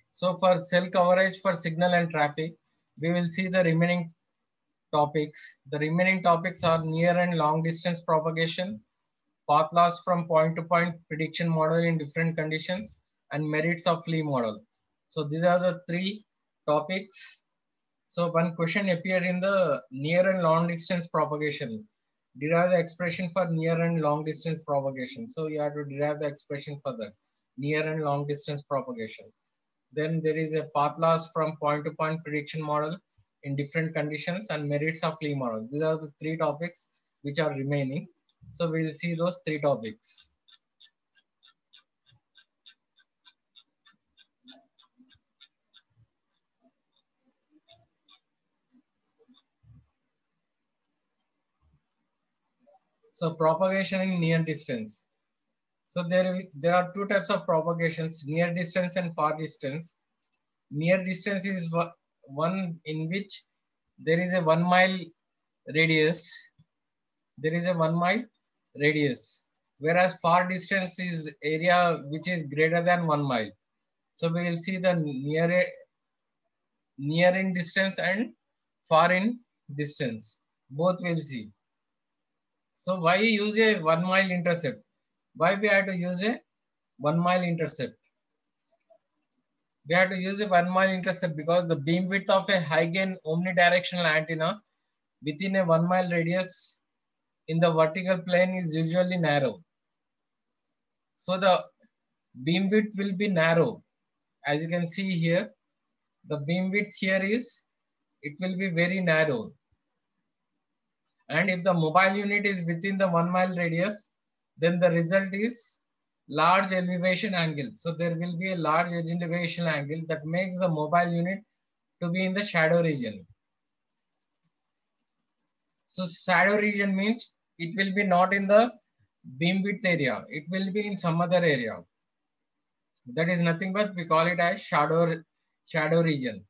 So for cell coverage for signal and traffic, we will see the remaining topics. The remaining topics are near and long distance propagation, path loss from point to point prediction model in different conditions, and merits of Lee model. So these are the three topics. So one question appeared in the near and long distance propagation. Derive the expression for near and long distance propagation. So you have to derive the expression for that near and long distance propagation. Then there is a path loss from point to point prediction model in different conditions and merits of Lee model. These are the three topics which are remaining. So we will see those three topics. So propagation in near distance. So there are two types of propagations, near distance and far distance. Near distance is one in which there is a 1 mile radius. There is a 1 mile radius. Whereas far distance is area which is greater than 1 mile. So we will see the near in distance and far in distance. Both we'll see. So why use a 1 mile intercept? Why we have to use a 1 mile intercept? We have to use a 1 mile intercept because the beam width of a high gain omnidirectional antenna within a 1 mile radius in the vertical plane is usually narrow. So the beam width will be narrow. As you can see here, the beam width here is, it will be very narrow. And if the mobile unit is within the 1 mile radius, then the result is large elevation angle. So there will be a large elevation angle that makes the mobile unit to be in the shadow region. So shadow region means it will be not in the beam width area. It will be in some other area. That is nothing but we call it as shadow region.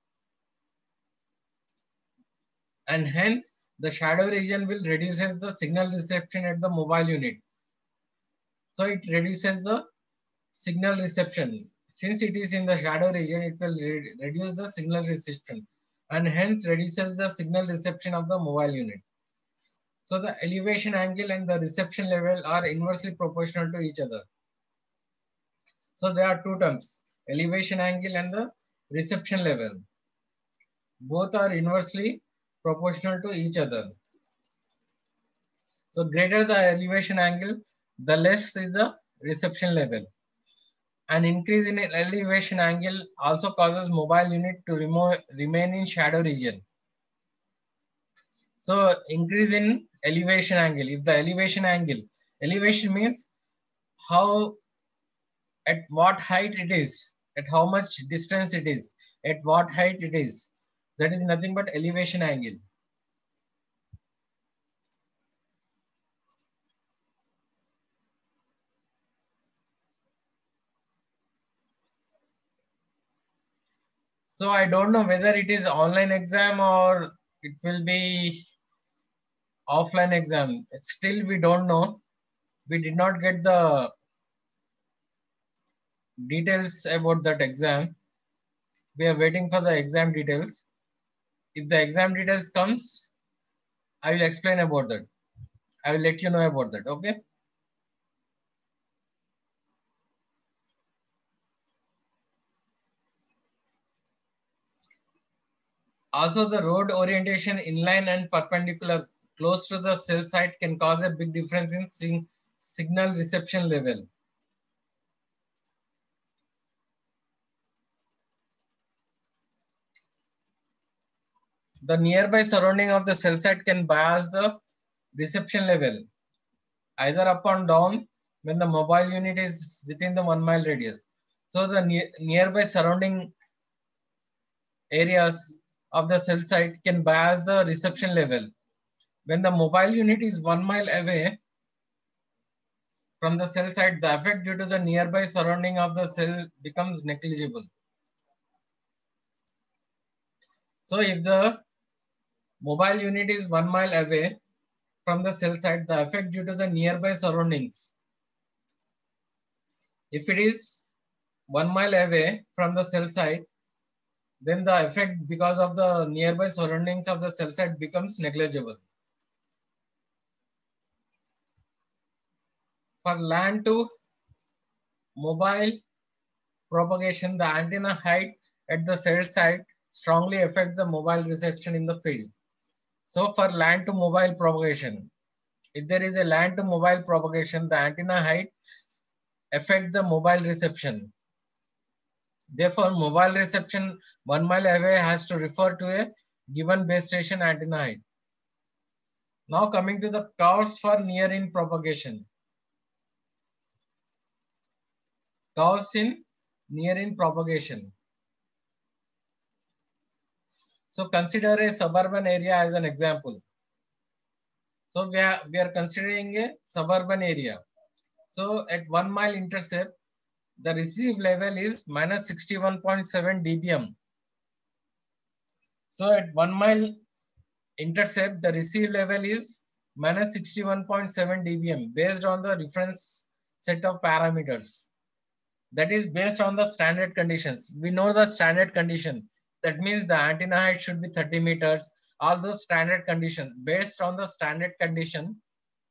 And hence the shadow region will reduces the signal reception at the mobile unit. So it reduces the signal reception. Since it is in the shadow region, it will reduce the signal reception and hence reduces the signal reception of the mobile unit. So the elevation angle and the reception level are inversely proportional to each other. So there are two terms, elevation angle and the reception level. Both are inversely proportional to each other. So greater the elevation angle, the less is the reception level. An increase in elevation angle also causes mobile unit to remain in shadow region. So increase in elevation angle. If the elevation means how, at what height it is, at how much distance it is, at what height it is. That is nothing but elevation angle. So I don't know whether it is online exam or it will be offline exam. Still we don't know. We did not get the details about that exam. We are waiting for the exam details. If the exam details comes, I will explain about that. I will let you know about that. Okay. Also, the road orientation inline and perpendicular close to the cell site can cause a big difference in signal reception level. The nearby surrounding of the cell site can bias the reception level, either up or down when the mobile unit is within the 1 mile radius. So the nearby surrounding areas of the cell site can bias the reception level. When the mobile unit is 1 mile away from the cell site, the effect due to the nearby surrounding of the cell becomes negligible. So if the mobile unit is 1 mile away from the cell site, the effect due to the nearby surroundings. If it is 1 mile away from the cell site, then the effect because of the nearby surroundings of the cell site becomes negligible. For LAN to mobile propagation, the antenna height at the cell site strongly affects the mobile reception in the field. So for LAN to mobile propagation, if there is a LAN to mobile propagation, the antenna height affects the mobile reception. Therefore, mobile reception 1 mile away has to refer to a given base station antenna height. Now coming to the curves for near-in propagation. Curves in near-in propagation. So consider a suburban area as an example. So we are considering a suburban area. So at 1 mile intercept, the receive level is minus 61.7 dBm. So at 1 mile intercept, the receive level is minus 61.7 dBm based on the reference set of parameters. That is based on the standard conditions. We know the standard condition. That means the antenna height should be 30 meters. All those standard conditions. Based on the standard condition,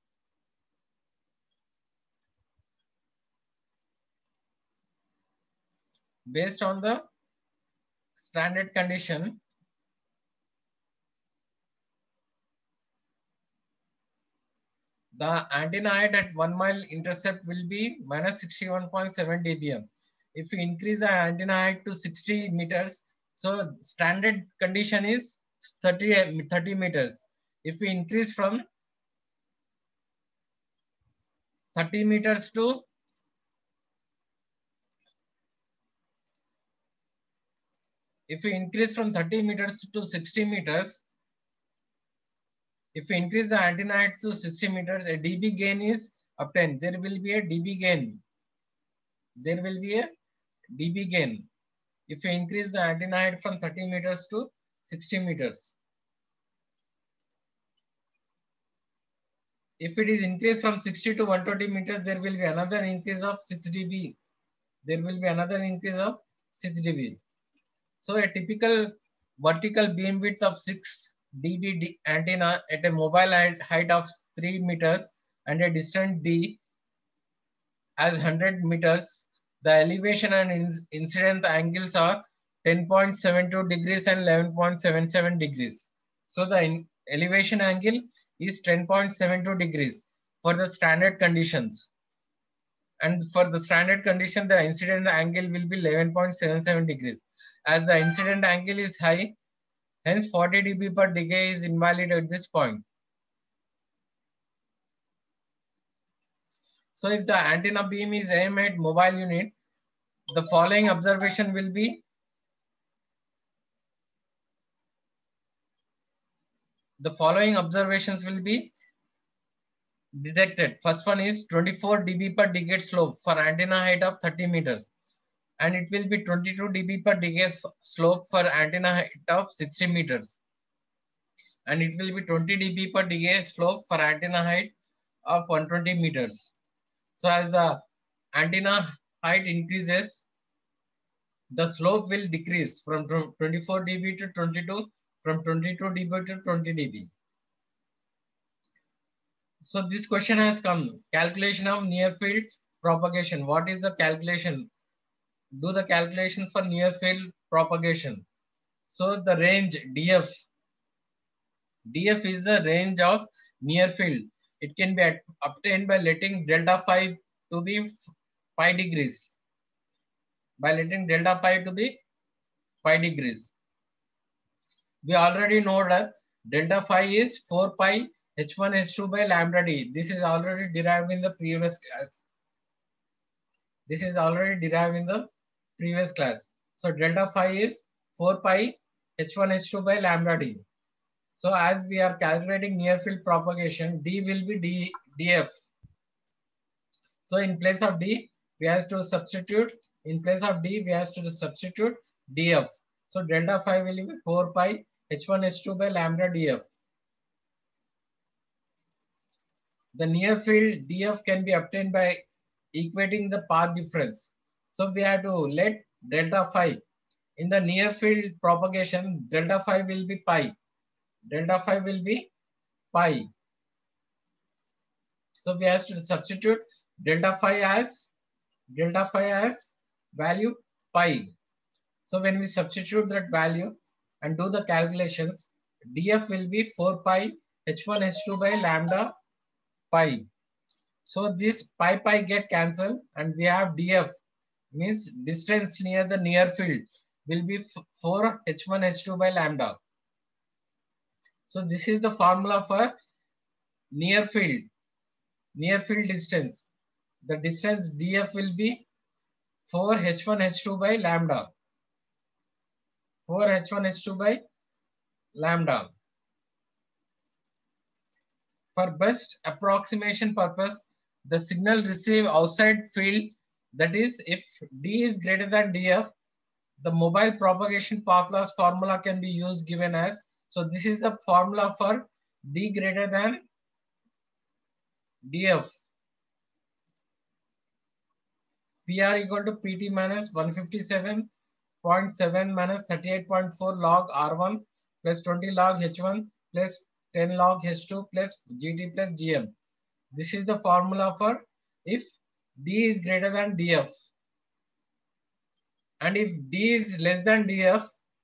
based on the standard condition, the antenna height at 1 mile intercept will be minus 61.7 dBm. If you increase the antenna height to 60 meters, so standard condition is 30 meters. If we increase from 30 meters to if we increase from 30 meters to 60 meters, if we increase the antenna height to 60 meters, a dB gain is obtained. There will be a dB gain. There will be a dB gain if we increase the antenna height from 30 meters to 60 meters. If it is increased from 60 to 120 meters, there will be another increase of 6 dB. There will be another increase of 6 dB. So a typical vertical beam width of 6 dB antenna at a mobile height of 3 meters and a distance d as 100 meters, the elevation and incident angles are 10.72 degrees and 11.77 degrees. So the elevation angle is 10.72 degrees for the standard conditions. And for the standard condition, the incident angle will be 11.77 degrees. As the incident angle is high, hence 40 dB per decay is invalid at this point. So if the antenna beam is aimed at mobile unit, the following observation will be observations will be detected. First one is 24 dB per decade slope for antenna height of 30 meters. And it will be 22 dB per decade slope for antenna height of 60 meters. And it will be 20 dB per decade slope for antenna height of 120 meters. So as the antenna height increases, the slope will decrease from 24 dB to 22, from 22 dB to 20 dB. So this question has come. Calculation of near field propagation. What is the calculation? Do the calculation for near field propagation. So the range DF is the range of near field. It can be obtained by letting delta phi to be pi degrees. By letting delta pi to be pi degrees. We already know that delta phi is 4 pi h1 h2 by lambda d. This is already derived in the previous class. This is already derived in the previous class. So delta phi is 4 pi h1 h2 by lambda d. So as we are calculating near field propagation, d will be df. So in place of d, we have to substitute. In place of d, we have to substitute df. So delta phi will be 4 pi h1 h2 by lambda df. The near field df can be obtained by equating the path difference. So we have to let delta phi In the near field propagation, delta phi will be pi. Delta phi will be pi. So we have to substitute delta phi as value pi. So when we substitute that value and do the calculations, df will be 4 pi h1 h2 by lambda pi. So this pi get cancelled and we have df, means distance near the near field will be 4 h1 h2 by lambda. So this is the formula for near field distance. The distance df will be 4 h1 h2 by lambda. 4 h1 h2 by lambda. For best approximation purpose, the signal received outside field, that is if d is greater than df, the mobile propagation path loss formula can be used given as, so this is the formula for d greater than df. PR equal to PT minus 157.7 minus 38.4 log R1 plus 20 log H1 plus 10 log H2 plus GT plus GM. This is the formula for if D is greater than DF. And if D is less than DF,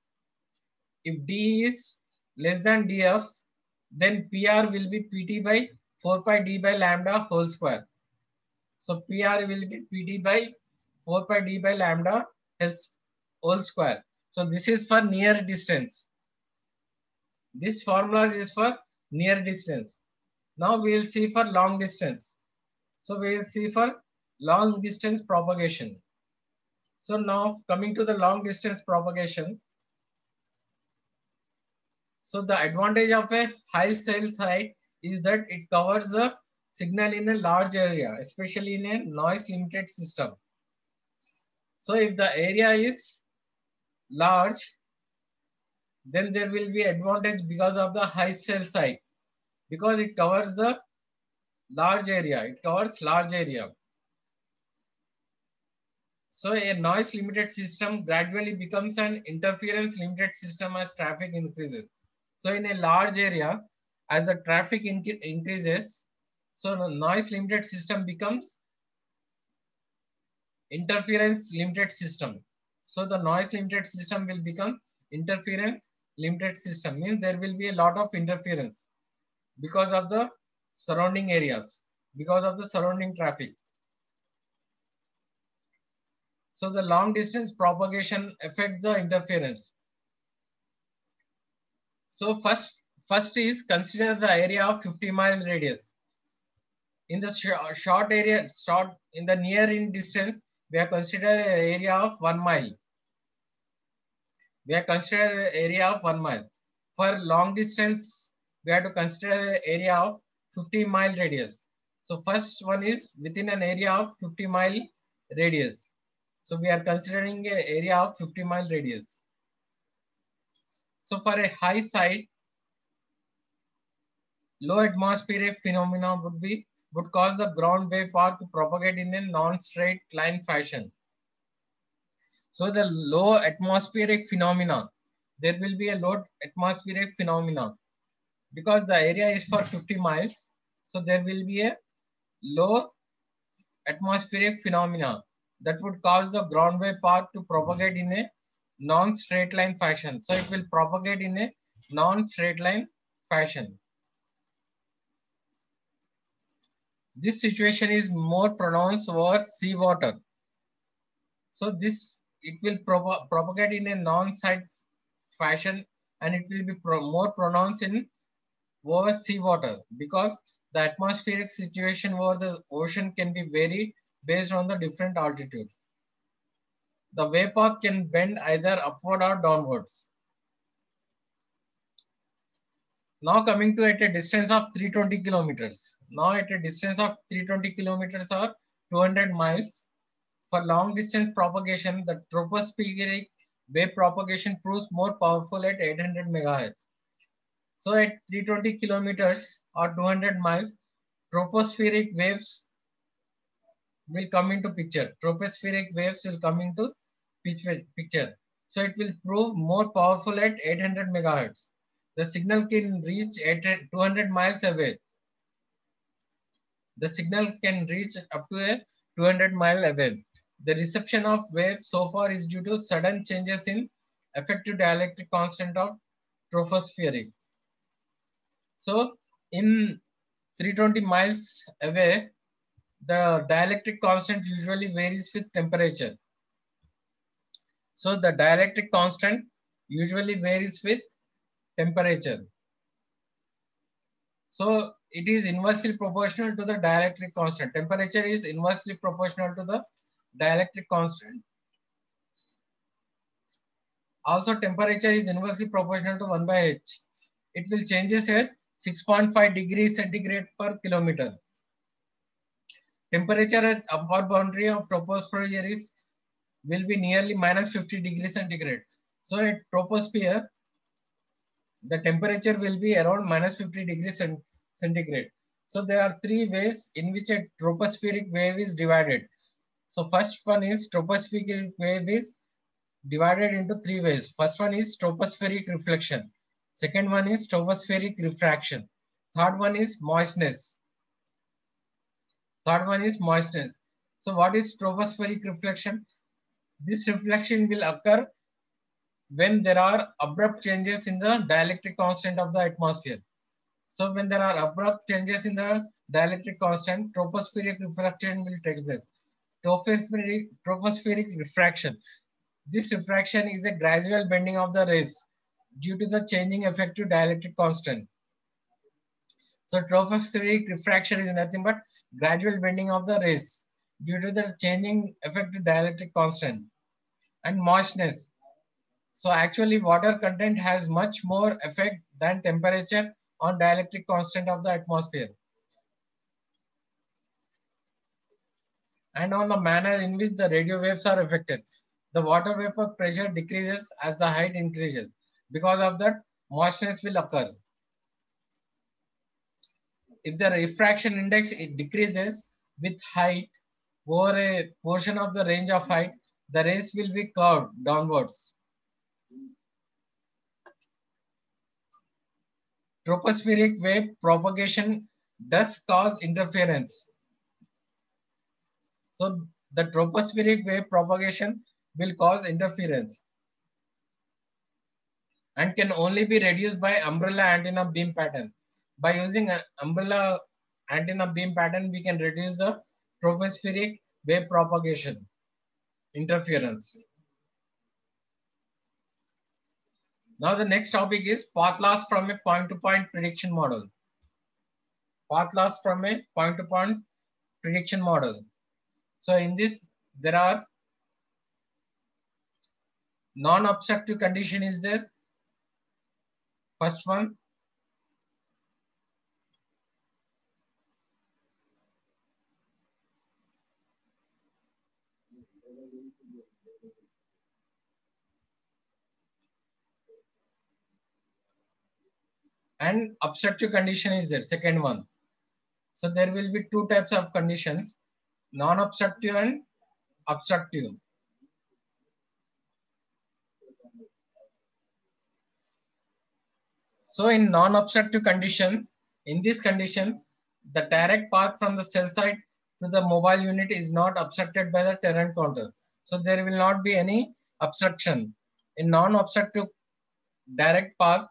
then PR will be PT by 4 pi D by lambda whole square. So PR will be PT by 4 pi D by lambda whole square. So this is for near distance. This formula is for near distance. Now we will see for long distance. So we will see for long distance propagation. So now coming to the long distance propagation. So the advantage of a high cell site is that it covers the signal in a large area, especially in a noise limited system. So if the area is large, then there will be advantage because of the high cell site, because it covers the large area. So a noise limited system gradually becomes an interference limited system as traffic increases. So in a large area, as the traffic increases, so the noise limited system becomes interference limited system. So the noise limited system will become interference limited system, means there will be a lot of interference because of the surrounding areas, because of the surrounding traffic. So the long distance propagation affects the interference. So first is consider the area of 50 mile radius. In the short in the near in distance, we have considered an area of 1 mile. For long distance, we have to consider an area of 50 mile radius. So first one is within an area of 50 mile radius. So we are considering an area of 50 mile radius. So for a high site, low atmospheric phenomena would cause the ground wave path to propagate in a non-straight line fashion. So the low atmospheric phenomena, there will be a low atmospheric phenomena because the area is for 50 miles. So there will be a low atmospheric phenomena that would cause the ground wave path to propagate in a non-straight line fashion. So it will propagate in a non-straight line fashion. This situation is more pronounced over seawater. So it will propagate in a non-side fashion, and it will be more pronounced in over seawater because the atmospheric situation over the ocean can be varied based on the different altitude. The wave path can bend either upward or downwards. Now coming to at a distance of 320 kilometers. Now at a distance of 320 kilometers or 200 miles, for long distance propagation, the tropospheric wave propagation proves more powerful at 800 megahertz. So at 320 kilometers or 200 miles, tropospheric waves will come into picture. Tropospheric waves will come into picture. So it will prove more powerful at 800 megahertz. The signal can reach 200 miles away. The signal can reach up to a 200-mile away. The reception of wave so far is due to sudden changes in effective dielectric constant of tropospheric. So in 320 miles away, the dielectric constant usually varies with temperature. So the dielectric constant usually varies with temperature. So it is inversely proportional to the dielectric constant. Temperature is inversely proportional to the dielectric constant. Also, temperature is inversely proportional to 1 by h. It will changes at 6.5 degrees centigrade per kilometer. Temperature at upper boundary of troposphere is will be nearly minus 50 degrees centigrade. So at troposphere, the temperature will be around minus 50 degrees centigrade. So there are three ways in which a tropospheric wave is divided. So first one is tropospheric wave is divided into three ways. First one is tropospheric reflection. Second one is tropospheric refraction. Third one is moistness. Third one is moistness. So what is tropospheric reflection? This reflection will occur when there are abrupt changes in the dielectric constant of the atmosphere. So when there are abrupt changes in the dielectric constant, tropospheric refraction will take place. Tropospheric refraction. This refraction is a gradual bending of the rays due to the changing effective dielectric constant. So tropospheric refraction is nothing but gradual bending of the rays due to the changing effective dielectric constant. And moistness. So actually water content has much more effect than temperature on dielectric constant of the atmosphere. And on the manner in which the radio waves are affected. The water vapor pressure decreases as the height increases. Because of that, moistness will occur. If the refraction index it decreases with height over a portion of the range of height, the rays will be curved downwards. Tropospheric wave propagation does cause interference. So the tropospheric wave propagation will cause interference and can only be reduced by umbrella antenna beam pattern. By using an umbrella antenna beam pattern, we can reduce the tropospheric wave propagation interference. Now the next topic is path loss from a point-to-point prediction model. Path loss from a point-to-point prediction model. So in this, there are non-obstructive condition is there. First one. And obstructive condition is there, second one. So there will be two types of conditions, non-obstructive and obstructive. So in non-obstructive condition, in this condition, the direct path from the cell site to the mobile unit is not obstructed by the Terran counter. So there will not be any obstruction. In non-obstructive direct path,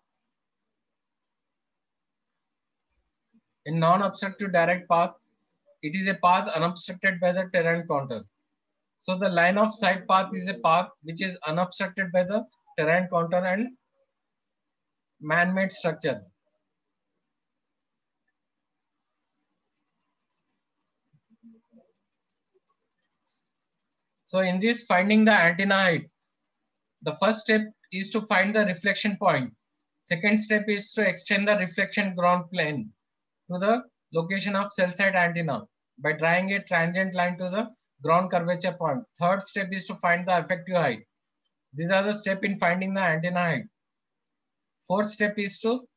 in non-obstructive direct path, it is a path unobstructed by the Terran counter. So the line of sight path is a path which is unobstructed by the Terran counter and man-made structure. So in this finding the antenna height, the first step is to find the reflection point. Second step is to extend the reflection ground plane to the location of cell site antenna by drawing a tangent line to the ground curvature point. Third step is to find the effective height. These are the steps in finding the antenna height. Fourth step is to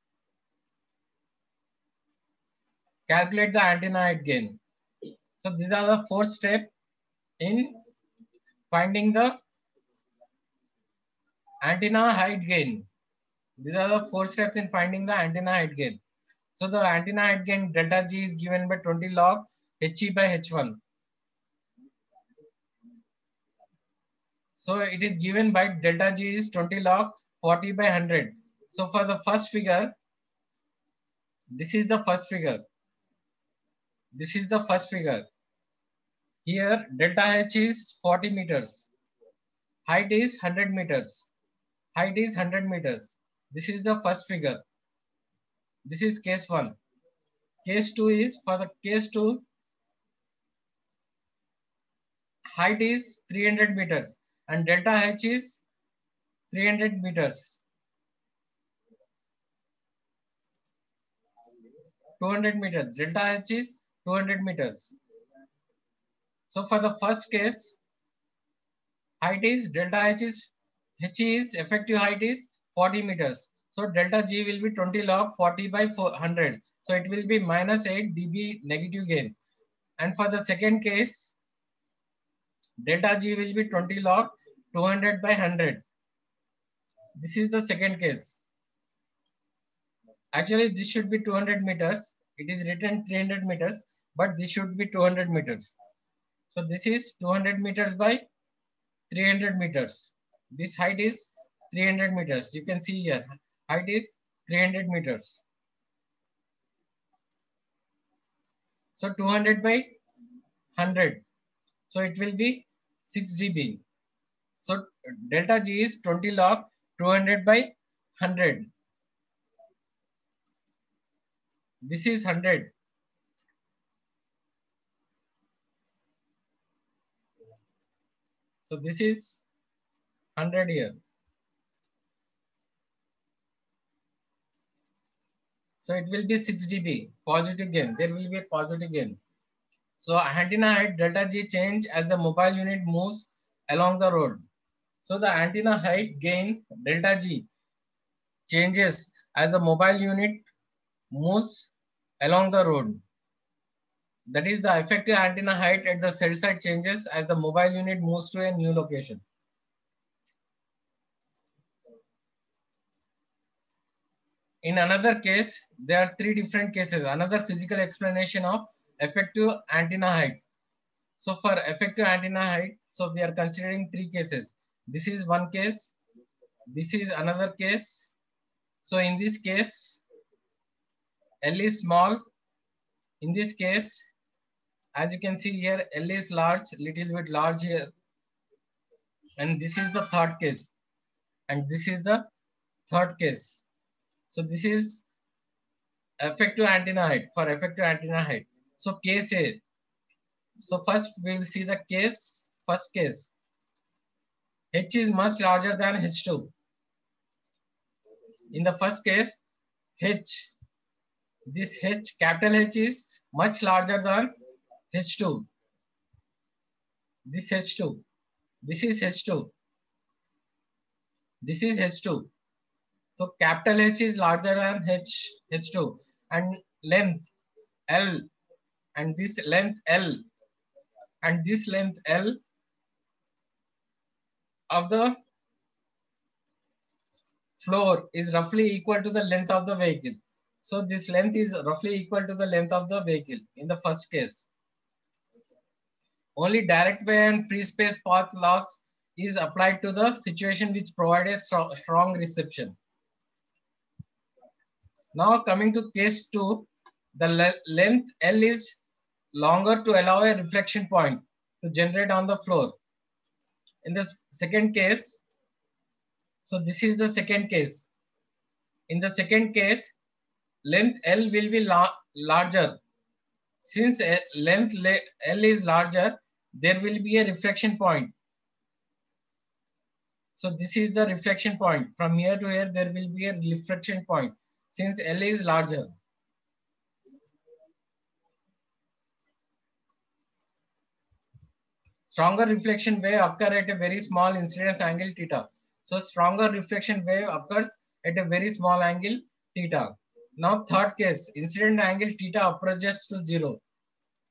calculate the antenna height gain. So these are the four steps in finding the Antenna height gain. These are the 4 steps in finding the antenna height gain. So the antenna height gain delta G is given by 20 log He by H1. So it is given by delta G is 20 log 40 by 100. So for the first figure, this is the first figure. This is the first figure. Here delta H is 40 meters. Height is 100 meters. Height is 100 meters. This is the first figure. This is case 1. Case 2 is, for the case 2, height is 300 meters and delta H is 300 meters. 200 meters. Delta H is 200 meters. So for the first case, height is delta H is effective height is 40 meters. So delta G will be 20 log 40 by 400. So it will be minus 8 dB negative gain. And for the second case, delta G will be 20 log 200 by 100. This is the second case. Actually, this should be 200 meters. It is written 300 meters, but this should be 200 meters. So this is 200 meters by 300 meters. This height is 300 meters. You can see here, height is 300 meters. So 200 by 100. So it will be 6 dB. So delta G is 20 log 200 by 100. This is 100. So this is 100 here. So it will be 6 dB positive gain. There will be a positive gain. So antenna height delta G change as the mobile unit moves along the road. So the antenna height gain delta G changes as the mobile unit moves along the road. That is, the effective antenna height at the cell site changes as the mobile unit moves to a new location. In another case, there are 3 different cases. Another physical explanation of effective antenna height. So for effective antenna height, so we are considering 3 cases. This is one case. This is another case. So in this case, L is small. In this case, as you can see here, L is large, little bit large here. And this is the third case. And this is the third case. So this is effective antenna height, for effective antenna height. So case A. So first we will see the case, first case. H is much larger than H2. In the first case, H, this H, capital H is much larger than H2. This H2. This is H2. This is H2. So capital H is larger than H2. And length L, and this length L, and this length L of the floor is roughly equal to the length of the vehicle. So this length is roughly equal to the length of the vehicle in the first case. Only direct way and free space path loss is applied to the situation which provides a strong reception. Now coming to case 2, the length L is longer to allow a reflection point to generate on the floor. In the second case, so this is the second case. In the second case, length L will be larger. Since length L is larger, there will be a reflection point. So this is the reflection point. From here to here, there will be a reflection point since L is larger. Stronger reflection wave occur at a very small incidence angle theta. So stronger reflection wave occurs at a very small angle theta. Now third case, incident angle theta approaches to 0.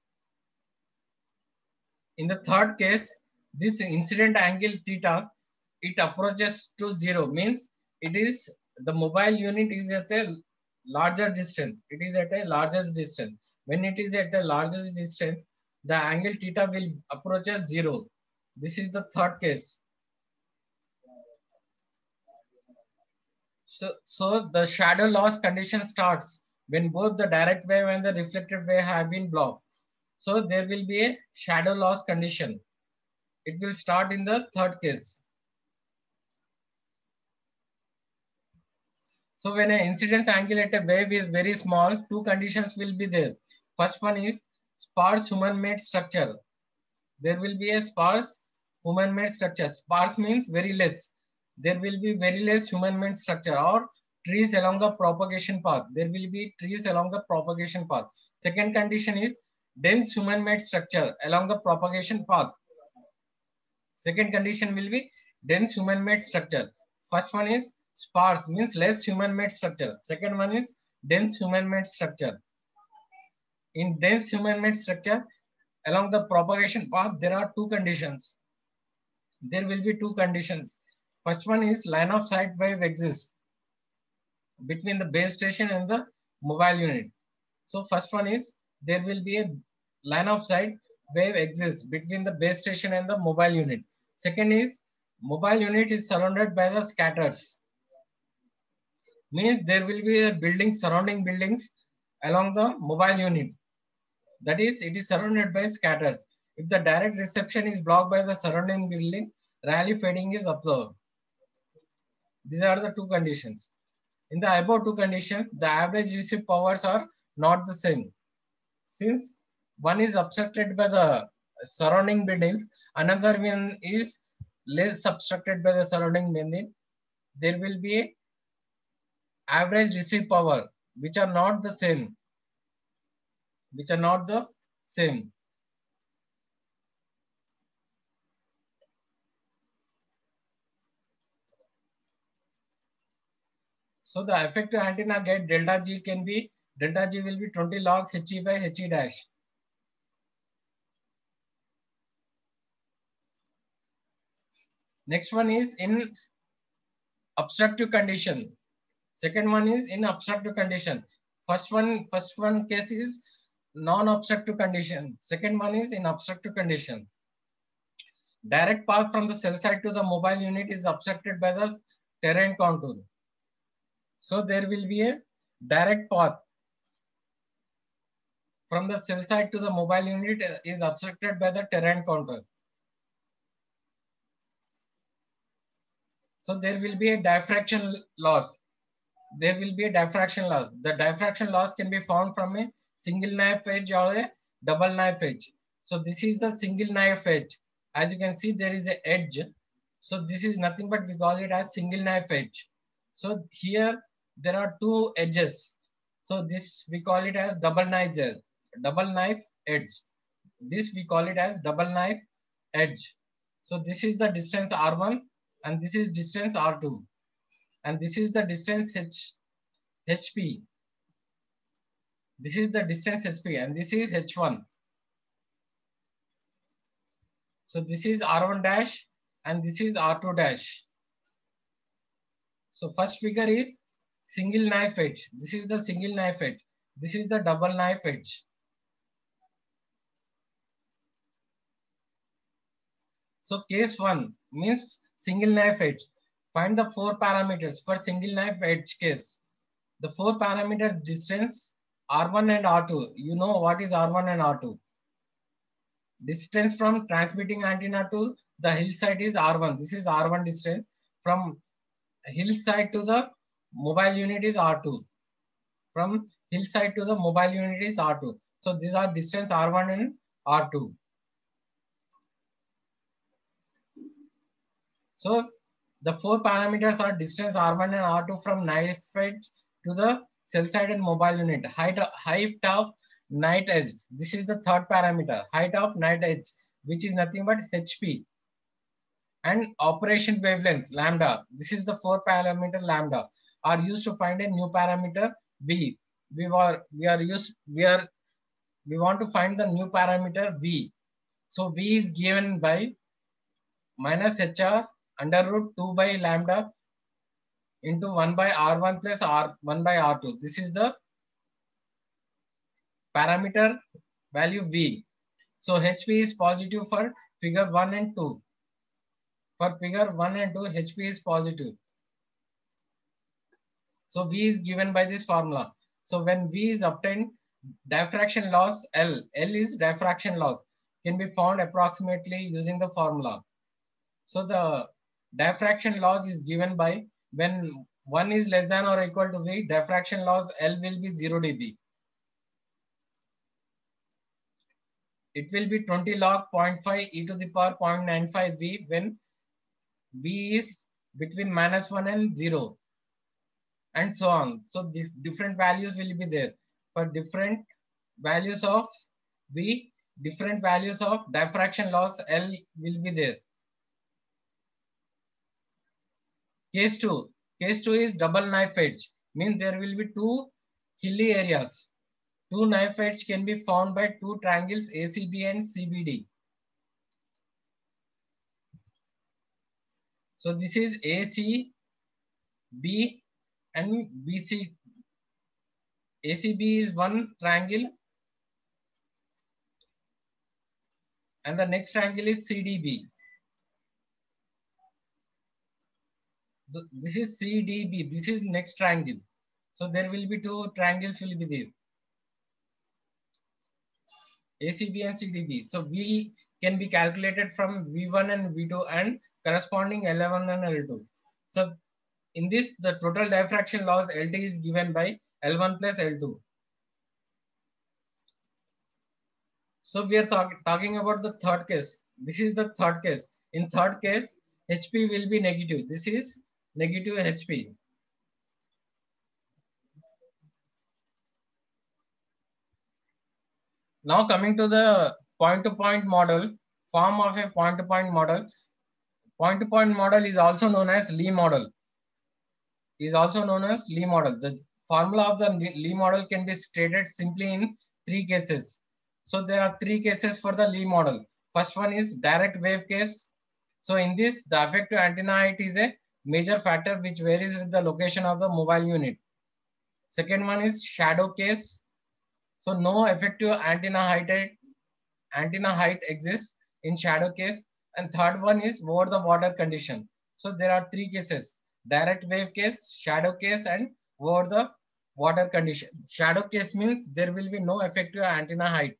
In the third case, this incident angle theta it approaches to 0, means it is the mobile unit is at a larger distance. It is at a largest distance. When it is at a largest distance, the angle theta will approach as 0. This is the third case. So the shadow loss condition starts when both the direct wave and the reflected wave have been blocked. So there will be a shadow loss condition. It will start in the third case. So when an incidence angle at a wave is very small, two conditions will be there. First one is sparse human-made structure. There will be a sparse human-made structure. Sparse means very less. There will be very less human-made structure or trees along the propagation path. There will be trees along the propagation path. Second condition is dense human-made structure along the propagation path. Second condition will be dense human-made structure. First one is sparse, means less human-made structure. Second one is dense human-made structure. In dense human-made structure, along the propagation path, there are two conditions. There will be two conditions. First one is line of sight wave exists between the base station and the mobile unit. So first one is there will be a line of sight wave exists between the base station and the mobile unit. Second is mobile unit is surrounded by the scatters. Means there will be a building surrounding buildings along the mobile unit. That is, it is surrounded by scatters. If the direct reception is blocked by the surrounding building, Rayleigh fading is observed. These are the two conditions. In the above two conditions, the average received powers are not the same. Since one is obstructed by the surrounding buildings, another one is less obstructed by the surrounding building, there will be a average received power which are not the same. So the effective antenna gate delta G will be 20 log HE by HE dash. Next one is in obstructive condition. Second one is in obstructive condition. First one case is non-obstructive condition. Second one is in obstructive condition. Direct path from the cell site to the mobile unit is obstructed by the terrain contour. So there will be a direct path from the cell site to the mobile unit is obstructed by the terrain contour. So there will be a diffraction loss. The diffraction loss can be found from a single knife edge or a double knife edge. So this is the single knife edge. As you can see, there is an edge. So this is nothing but we call it as single knife edge. So here there are two edges. So this we call it as double knife edge. This we call it as double knife edge. So this is the distance R1 and this is distance R2. And this is the distance HP. This is the distance HP and this is H1. So this is R1 dash and this is R2 dash. So first figure is single knife edge. This is the single knife edge. This is the double knife edge. So case 1 means single knife edge. Find the 4 parameters for single knife edge case. The 4 parameter distance R1 and R2. You know what is R1 and R2. Distance from transmitting antenna to the hillside is R1. This is R1 distance. From hillside to the mobile unit is R2. From hillside to the mobile unit is R2. So these are distance R1 and R2. So the 4 parameters are distance R1 and R2 from knife edge to the cell side and mobile unit. Height of night edge. This is the third parameter. Height of night edge, which is nothing but HP. And operation wavelength, lambda. This is the 4 parameter lambda are used to find a new parameter V. We want to find the new parameter V. So V is given by minus HR under root 2 by lambda into 1 by R1 plus R1 by R2. This is the parameter value V. So HP is positive for figure 1 and 2. For figure 1 and 2, HP is positive. So V is given by this formula. So when V is obtained, diffraction loss L is diffraction loss, can be found approximately using the formula. So the diffraction loss is given by when 1 is less than or equal to V, diffraction loss L will be 0 dB. It will be 20 log 0.5 e to the power 0.95 V when V is between -1 and 0, and so on. So the different values will be there. For different values of V, different values of diffraction loss L will be there. Case 2. Case 2 is double knife edge. Means there will be two hilly areas. Two knife edge can be found by two triangles ACB and CBD. So this is ACB and BC. ACB is one triangle and the next triangle is CDB. This is CDB. This is next triangle. So there will be two triangles will be there. ACB and CDB. So V can be calculated from V1 and V2 and corresponding L1 and L2. So in this, the total diffraction loss LT is given by L1 plus L2. So we are talking about the third case. This is the third case. In third case, HP will be negative. This is negative HP. Now coming to the point-to-point model, form of a point-to-point model. Point-to-point model is also known as Lie model. The formula of the Lie model can be stated simply in three cases. So there are three cases for the Lie model. First one is direct wave case. So in this, the effective antenna height is a major factor which varies with the location of the mobile unit. Second one is shadow case. So no effective antenna height exists in shadow case. And third one is over the water condition. So there are three cases: direct wave case, shadow case, and over the water condition. Shadow case means there will be no effective antenna height.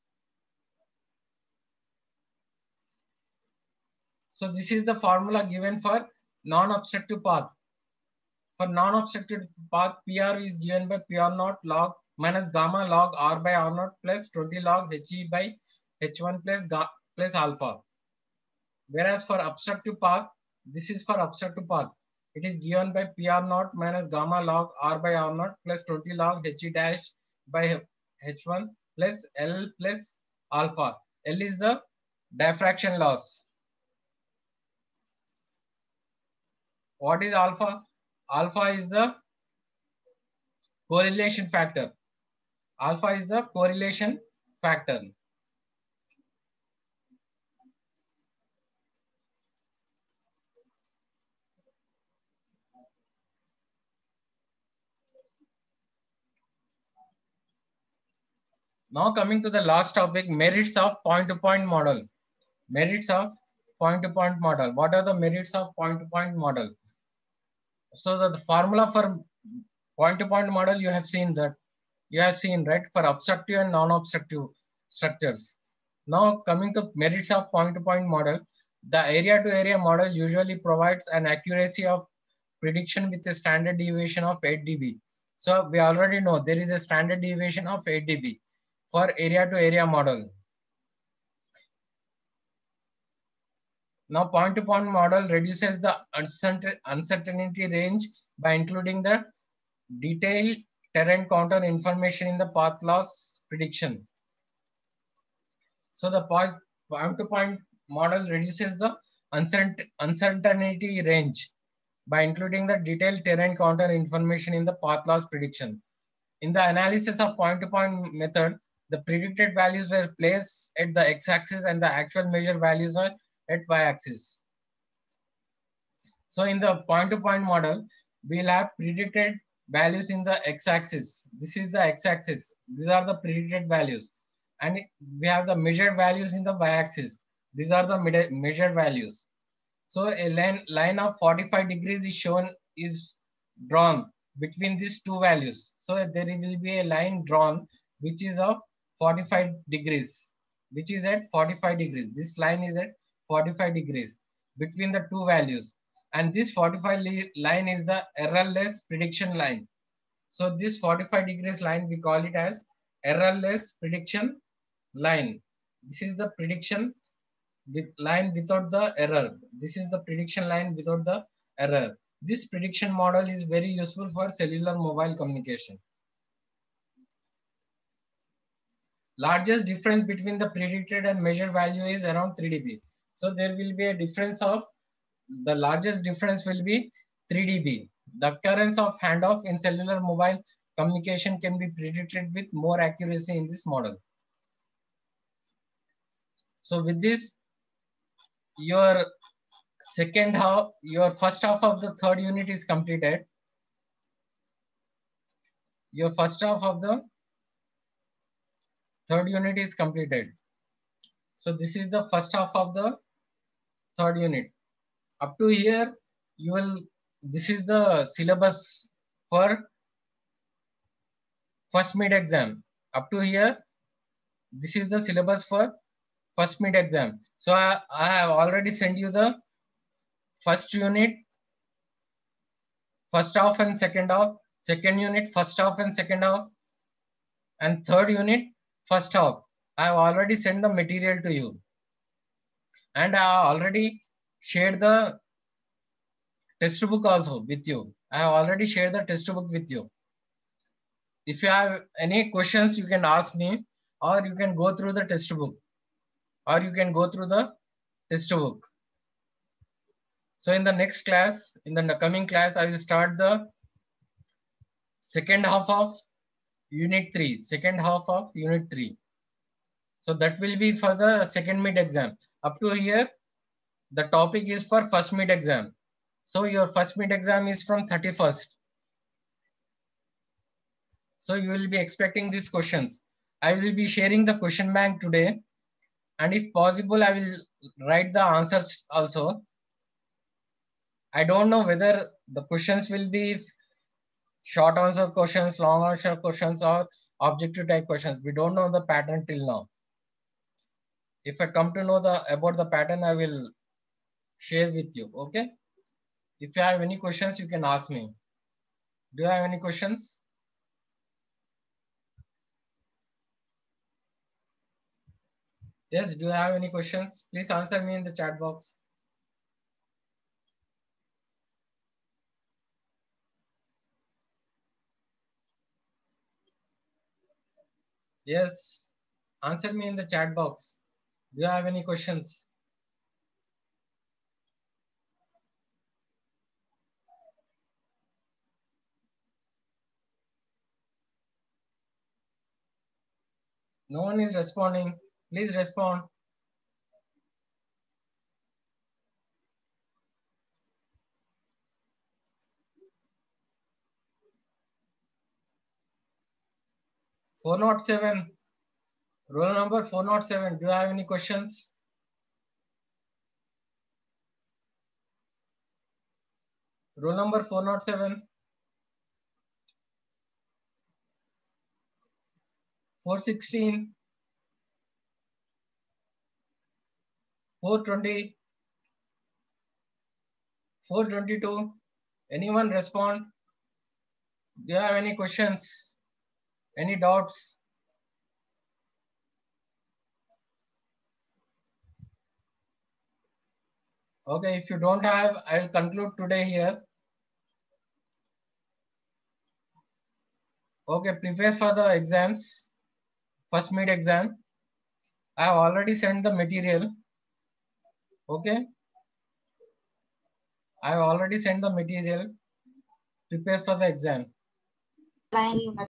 So this is the formula given for non-obstructive path. For non-obstructed path, PR is given by PR naught log minus gamma log R by R naught plus 20 log HE by H1 plus alpha. Whereas for obstructive path, this is for obstructive path. It is given by PR naught minus gamma log R by R naught plus 20 log HE dash by H1 plus L plus alpha. L is the diffraction loss. What is alpha? Alpha is the correlation factor. Alpha is the correlation factor. Now coming to the last topic, merits of point-to-point model. Merits of point-to-point model. What are the merits of point-to-point model? So the formula for point-to-point model you have seen right, for obstructive and non-obstructive structures. Now coming to merits of point-to-point model, the area-to-area model usually provides an accuracy of prediction with a standard deviation of 8 dB. So we already know there is a standard deviation of 8 dB for area-to-area model. Now point-to-point model reduces the uncertainty range by including the detailed terrain counter information in the path loss prediction. So the point-to-point model reduces the uncertainty range by including the detailed terrain counter information in the path loss prediction. In the analysis of point-to-point method, the predicted values were placed at the x-axis and the actual measured values are at y-axis. So in the point-to-point model, we'll have predicted values in the x-axis. This is the x-axis. These are the predicted values. And we have the measured values in the y-axis. These are the measured values. So a line of 45 degrees is drawn between these two values. So there will be a line drawn which is of 45 degrees, which is at 45 degrees. This line is at 45 degrees between the two values. And this 45 line is the errorless prediction line. So this 45 degrees line, we call it as errorless prediction line. This is the prediction with line without the error. This is the prediction line without the error. This prediction model is very useful for cellular mobile communication. Largest difference between the predicted and measured value is around 3 dB. So there will be a difference of, the largest difference will be 3 dB. The occurrence of handoff in cellular mobile communication can be predicted with more accuracy in this model. So with this, your first half of the third unit is completed. Your first half of the third unit is completed. So this is the first half of the third unit. Up to here, this is the syllabus for first mid exam. Up to here, this is the syllabus for first mid exam. So I have already sent you the first unit, first half and second half, second unit, first half and second half, and third unit, first half. I have already sent the material to you. And I have already shared the textbook also with you. I have already shared the textbook with you. If you have any questions, you can ask me, or you can go through the textbook, or you can go through the textbook. So in the next class, in the coming class, I will start the second half of unit 3, second half of unit 3. So that will be for the second mid exam. Up to here, the topic is for first mid exam. So your first mid exam is from 31st. So you will be expecting these questions. I will be sharing the question bank today. And if possible, I will write the answers also. I don't know whether the questions will be short answer questions, long answer questions, or objective type questions. We don't know the pattern till now. If I come to know about the pattern, I will share with you. Okay. If you have any questions, you can ask me. Do you have any questions? Yes, do you have any questions? Please answer me in the chat box. Yes, answer me in the chat box. Do you have any questions? No one is responding. Please respond. Four not 7. Roll number 407. Do you have any questions? Roll number 407. 416. 420. 422. Anyone respond? Do you have any questions? Any doubts? Okay, if you don't have, I will conclude today here. Okay, prepare for the exams. First mid exam. I have already sent the material. Okay. I have already sent the material. Prepare for the exam.